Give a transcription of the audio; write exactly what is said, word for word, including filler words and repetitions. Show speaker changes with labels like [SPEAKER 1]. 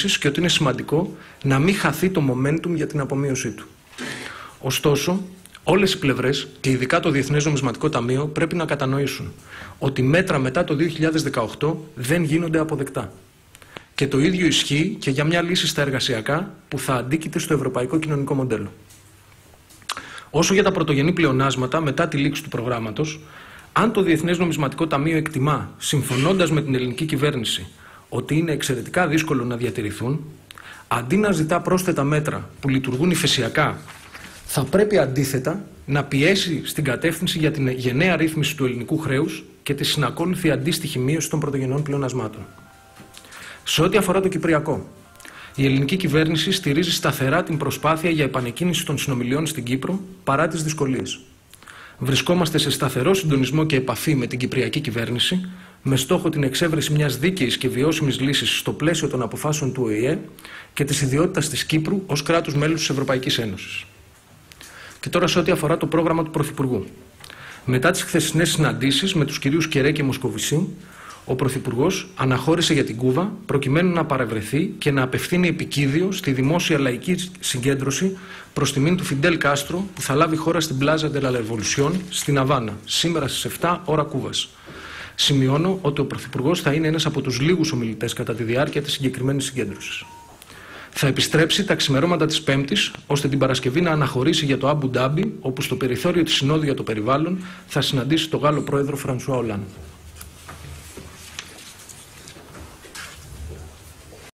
[SPEAKER 1] επίσης και ότι είναι σημαντικό να μην χαθεί το momentum για την απομείωσή του. Ωστόσο, όλες οι πλευρές, και ειδικά το Διεθνές Νομισματικό Ταμείο, πρέπει να κατανοήσουν ότι μέτρα μετά το δύο χιλιάδες δεκαοκτώ δεν γίνονται αποδεκτά. Και το ίδιο ισχύει και για μια λύση στα εργασιακά που θα αντίκειται στο ευρωπαϊκό κοινωνικό μοντέλο. Όσο για τα πρωτογενή πλεονάσματα μετά τη λήξη του προγράμματος, αν το Διεθνές Νομισματικό Ταμείο εκτιμά, συμφωνώντας με την ελληνική κυβέρνηση, ότι είναι εξαιρετικά δύσκολο να διατηρηθούν, αντί να ζητά πρόσθετα μέτρα που λειτουργούν υφεσιακά, θα πρέπει αντίθετα να πιέσει στην κατεύθυνση για την γενναία ρύθμιση του ελληνικού χρέους και τη συνακόλουθη αντίστοιχη μείωση των πρωτογενών πλεονασμάτων. Σε ό,τι αφορά το Κυπριακό, η ελληνική κυβέρνηση στηρίζει σταθερά την προσπάθεια για επανεκκίνηση των συνομιλιών στην Κύπρο παρά τις δυσκολίες. Βρισκόμαστε σε σταθερό συντονισμό και επαφή με την Κυπριακή κυβέρνηση, με στόχο την εξέβρεση μιας δίκαιης και βιώσιμης λύσης στο πλαίσιο των αποφάσεων του Ο Η Ε και της ιδιότητας της Κύπρου ως κράτους μέλους της Ευρωπαϊκής Ένωσης. Και τώρα σε ό,τι αφορά το πρόγραμμα του Πρωθυπουργού. Μετά τις χθεσινές συναντήσεις με τους κυρίους Κερέ και Μοσκοβισή, ο Πρωθυπουργός αναχώρησε για την Κούβα προκειμένου να παρευρεθεί και να απευθύνει επικίδιο στη δημόσια λαϊκή συγκέντρωση προς τιμήν του Φιντέλ Κάστρο που θα λάβει χώρα στην Πλάζα de la Revolución στην Αβάνα, σήμερα στις επτά ώρα Κούβας. Σημειώνω ότι ο Πρωθυπουργός θα είναι ένας από τους λίγους ομιλητές κατά τη διάρκεια της συγκεκριμένης συγκέντρωσης. Θα επιστρέψει τα ξημερώματα της Πέμπτης, ώστε την Παρασκευή να αναχωρήσει για το Αμπου Ντάμπι, όπου στο περιθώριο της Συνόδου για το Περιβάλλον θα συναντήσει τον Γάλλο πρόεδρο Φρανσουά Ολάν.